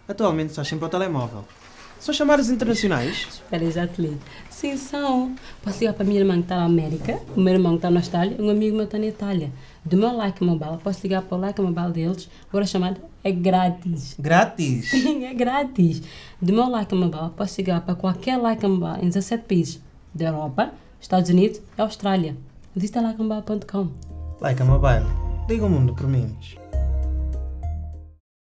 Atualmente estás sempre ao telemóvel. São chamadas internacionais? Espera, já te ligo. Sim, são. Posso ligar para a minha irmã que está na América, o meu irmão que está na Austrália, um amigo meu está na Itália. Do meu Like Mobile, posso ligar para o Like Mobile deles, agora a chamada é grátis. Grátis? Sim, é grátis. Do meu Like Mobile, posso ligar para qualquer Like Mobile em 17 países da Europa, Estados Unidos e Austrália. Visita likeMobile.com. Like a Mobile. Liga o mundo por menos.